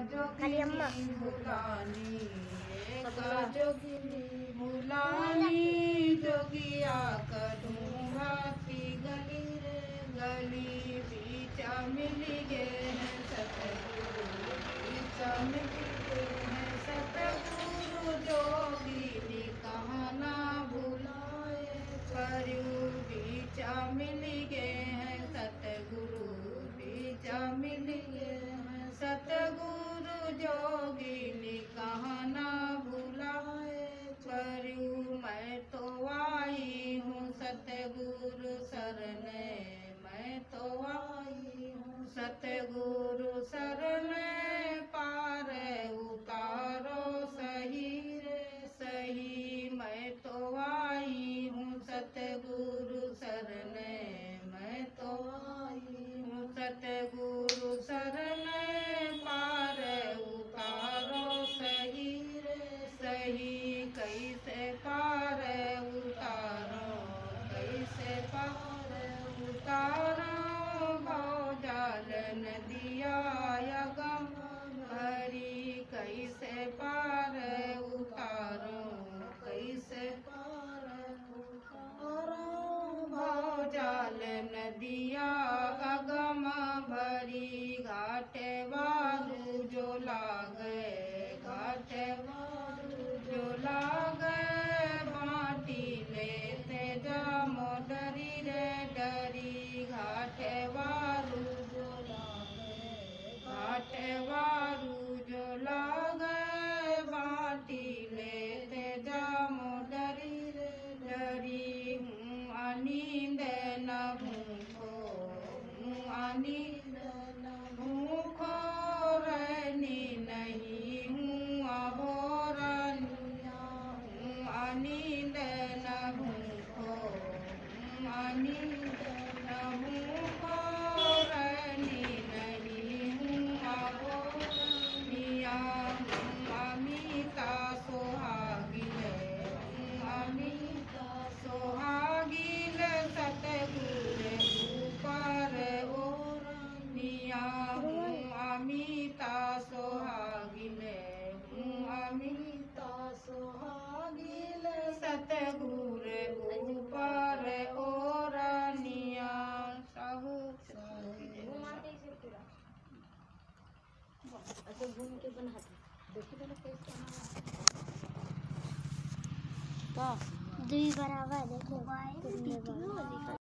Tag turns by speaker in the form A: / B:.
A: जोगिनी बुलानी, एक जोगिनी बुलानी, जोगिया करूँ भाती गली रे गली, बीचा मिली गे हैं सतगुरु, बीचा मिली गे हैं सतगुरु, जोगिनी कहाँ ना भुलाए करूँ, बीचा मिली गे हैं सतगुरु, बीचा मिली गे हैं सतगुरु, जोगिनी कहाँ ना भुलाए करूँ। मैं तो आई हूँ सतगुरु शरणे, मैं तो आई हूँ सतगुरु शरणे, पार उतारो सही रे सही, मैं तो आई हूँ सतगुरु शरणे, मैं तो आई हूँ सतगुरु शरणे, पार उतारो सही रे सही, कैसे पार उतारो, कैसे पार उतारो, भवजाल नदिया अगम भरी, कैसे पार उतारो, कैसे पार उतारो, भवजाल नदिया अगम भरी, घाटे बारू जो लागे, घाटे बारू जो लागे, बाटी लेते जामो डरी रे डरी, घाटे बारू जो लागे, घाटे बारू जो लागे, बाटी लेते जामो डरी रे डरी, हूँ अनींद न भूखो, हूँ अनींद न भूखो, रहनी नहीं हूँ अभोरनिया, हूँ अनींद न भूखो, हूँ अनींद न भूखो, रहनी नहीं हूँ अभोरनिया, हूँ अमिता सोहागिन, हूँ अमिता सोहागिन, सतगुरु ऊपर ओरनिया, हूँ अमिता सोहागिन, हूँ अमिता सोहागिन, सतगुरु ऊपर ओरनिया, सब
B: अच्छा घूम के बना देखिए पहले कैसे बना
A: का
B: दुई बराबर देखो